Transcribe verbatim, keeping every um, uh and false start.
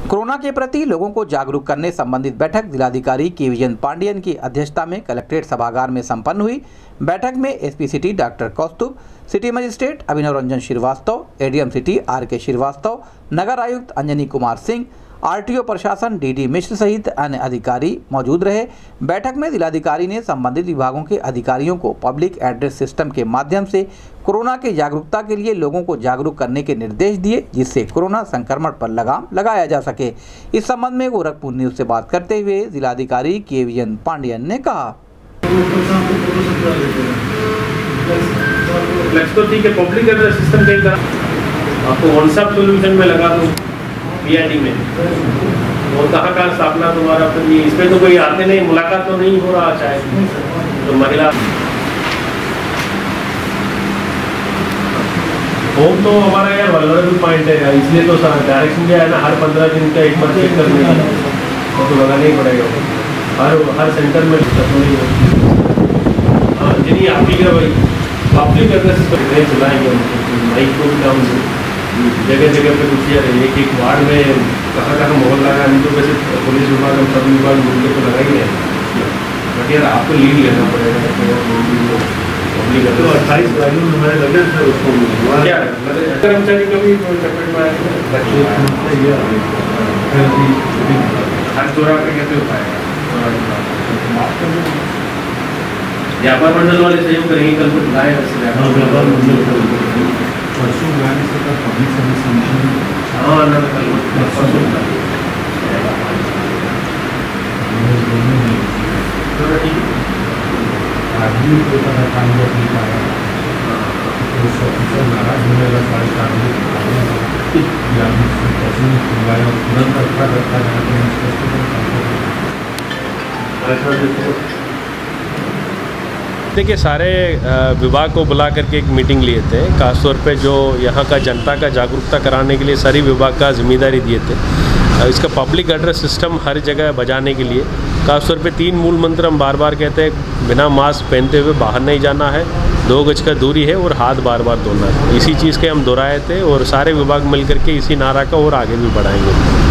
Corona के प्रति लोगों को जागरूक करने संबंधित बैठक जिलाधिकारी के विजन पांडियन की अध्यक्षता में कलेक्ट्रेट सभागार में संपन्न हुई। बैठक में SP city doctor Kaustubh, city magistrate Abhinav Ranjan Srivastava, ADM city R K Srivastava, नगर आयुक्त अंजनी कुमार सिंह, आरटीओ प्रशासन डीडी मिश्र सहित अन्य अधिकारी मौजूद रहे। बैठक में जिलाधिकारी ने संबंधित विभागों के अधिकारियों को पब्लिक एड्रेस सिस्टम के माध्यम से कोरोना के जागरूकता के लिए लोगों को जागरूक करने के निर्देश दिए, जिससे कोरोना संक्रमण पर लगाम लगाया जा सके। इस संबंध में गोरखपुर न्यूज से बात करते हुए जिलाधिकारी के विजन पांडियन ने कहा, पब्लिक एड्रेस सिस्टम कहीं आपको व्हाट्सएप सोल्यूशन में लगा दूँ पीआईडी में, और कहाँ कहाँ स्थापना तुम्हारा, फिर ये इसमें तो कोई आते नहीं, मुलाकात तो नहीं हो रहा चाहे तो महिला होम तो हमारा यार वल्नरेबल पॉइंट है, इसलिए तो डायरेक्शन दिया है ना, हर पंद्रह दिन का एक बार चेक करने का वो तो लगाना ही पड़ेगा, हर हर सेंटर में हाँ जी आप ही भाई पब्लिक एड्रेस पर चलाएंगे माइक को भी डाउन जगह जगह पे पूछिए एक एक वार्ड में कहाँ कहाँ मोहल लगा है, तो वैसे पुलिस विभाग और सब विभाग मिलकर तो लगा ही है, बट यार आपको लीड लेना पड़ेगा। पब्लिक तो अट्ठाईस वैल्यू हमारे लगे थे उसको क्या कर्मचारी का भी चपेट में आएगा, हाथ जोड़ा के कैसे हो पाएगा। व्यापार मंडल वाले सहयोग करेंगे, कल कुछ लाए व्यापार मंडल परसों लाने से का पब्लिक सर्विस कमीशन हाँ ना कल परसों आदमी को पता काम नहीं पाया उस ऑफिसर नाराज होने लगा, सारे काम तुरंत अच्छा करता है। देखिए सारे विभाग को बुला करके एक मीटिंग लिए थे, खासतौर पे जो यहाँ का जनता का जागरूकता कराने के लिए सारी विभाग का जिम्मेदारी दिए थे। इसका पब्लिक एड्रेस सिस्टम हर जगह बजाने के लिए खासतौर पे तीन मूल मंत्र हम बार बार कहते हैं, बिना मास्क पहनते हुए बाहर नहीं जाना है, दो गज का दूरी है और हाथ बार बार धोना है। इसी चीज़ के हम दोहराए थे और सारे विभाग मिल करके इसी नारा का और आगे भी बढ़ाएंगे।